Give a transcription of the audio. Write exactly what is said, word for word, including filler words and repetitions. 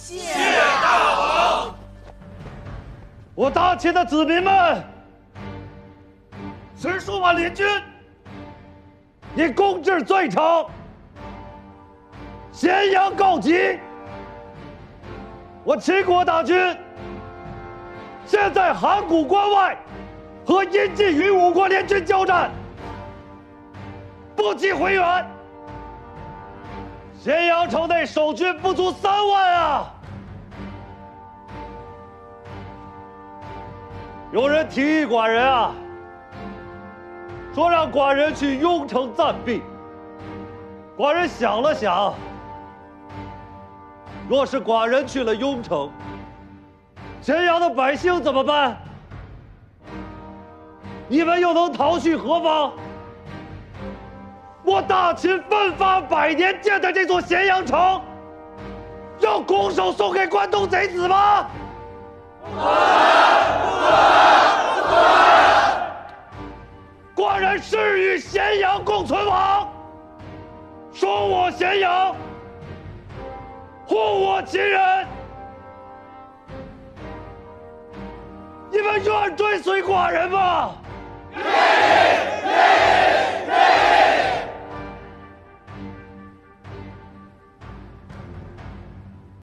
谢大王。 我大秦的子民们，十数万联军，因攻至罪城，咸阳告急。我秦国大军现在函谷关外和阴晋与五国联军交战，不及回援。咸阳城内守军不足三万啊！有人提议寡人啊，说让寡人去雍城暂避。寡人想了想，若是寡人去了雍城，咸阳的百姓怎么办？你们又能逃去何方？我大秦奋发百年建的这座咸阳城，要拱手送给关东贼子吗？不可！不可！不可！寡人誓与咸阳共存亡，守我咸阳，护我秦人。你们愿追随寡人吗？愿意。